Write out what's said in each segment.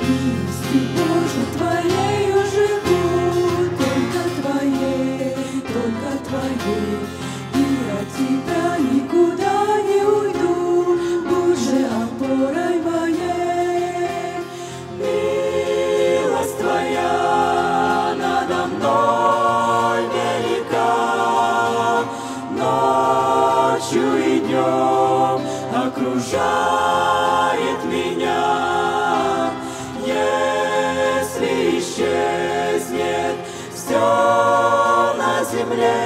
Милостью Божией Твоею живу, только Твоей, и от Тебя никуда не уйду, Боже, опорой моей. Милость Твоя надо мной велика, ночью и днем окружает меня. Если исчезнет все на земле,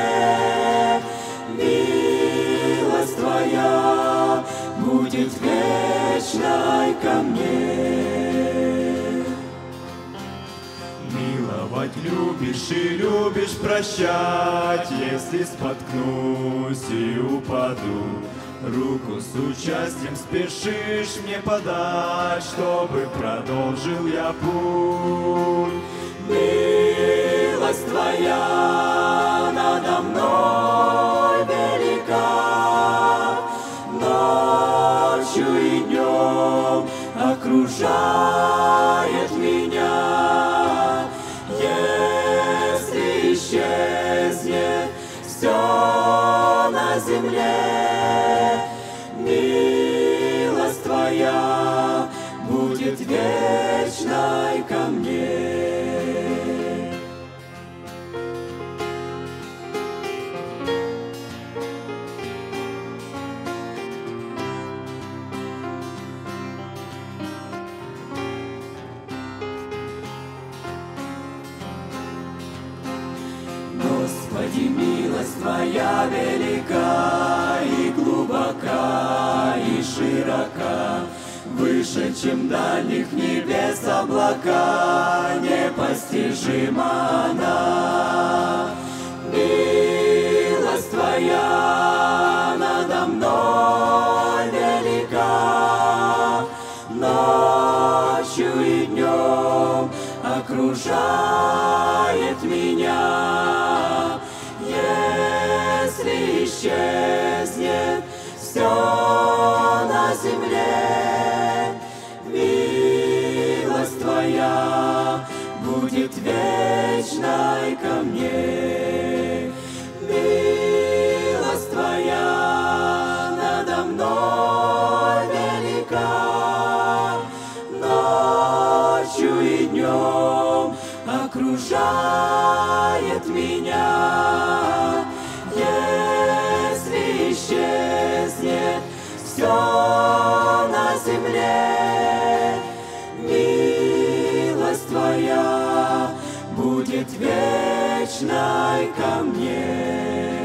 милость Твоя будет вечной ко мне. Миловать любишь и любишь прощать, если споткнусь и упаду. Руку с участием спешишь мне подать, чтобы продолжил я путь. Милость Твоя надо мной велика, ночью и днем окружает меня. Если исчезнет все на земле, милость Твоя будет вечной ко мне. Господи, милость Твоя велика и глубока, и широка, выше, чем дальних небес облака, непостижима она. Милость Твоя надо мной велика, ночью и днем окружает меня. Если исчезнет все на земле, милость Твоя будет вечной ко мне. Милость Твоя надо мной велика, ночью и днем окружает меня. Если исчезнет все на земле, милость Твоя будет вечной ко мне.